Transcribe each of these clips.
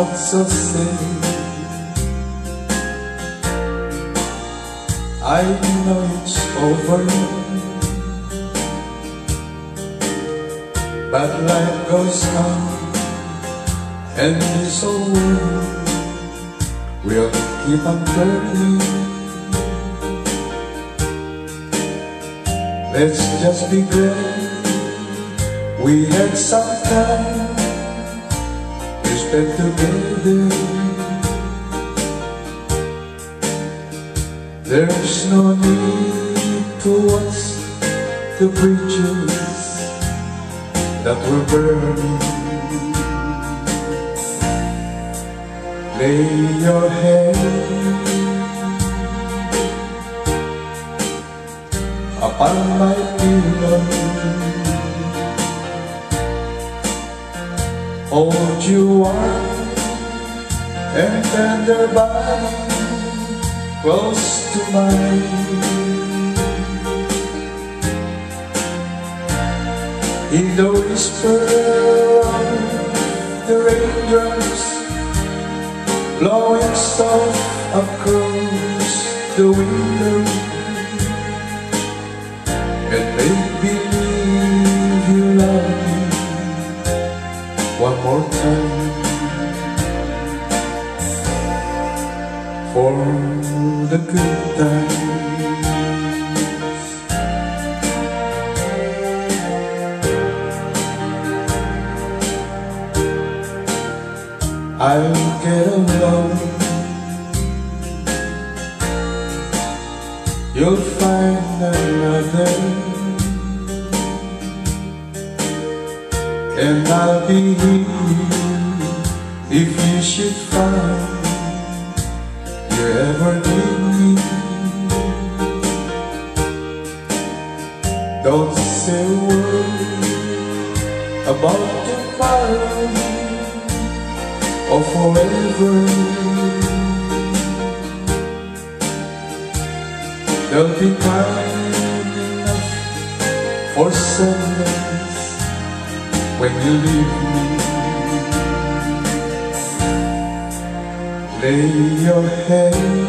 not so safe. I know it's over, but life goes on, and this old world will keep on turning. Let's just be glad we had some time to spend together. There's no need to watch the bridges that were burning. Lay your head upon my pillow, hold you warm and tender body close to mine. In the whisper of the raindrops blowing soft across the window, and make believe you love me one more time. For the good times, I'll get along. You'll find another, and I'll be here if you should find you ever need me. Don't say a word about tomorrow or forever. There'll be time enough for sadness when you leave me. Lay your head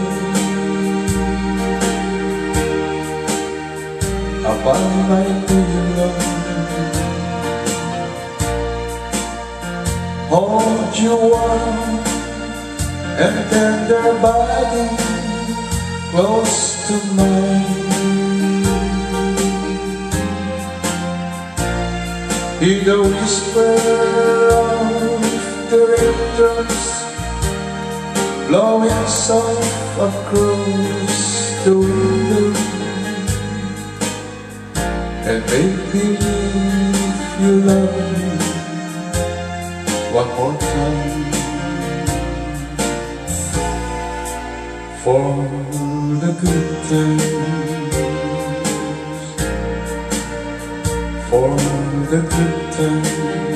upon my pillow, hold you warm and tender body close to mine. Hear the whisper of the raindrops blowing soft across the window, and make believe you love me one more time. For the good times, for the good times.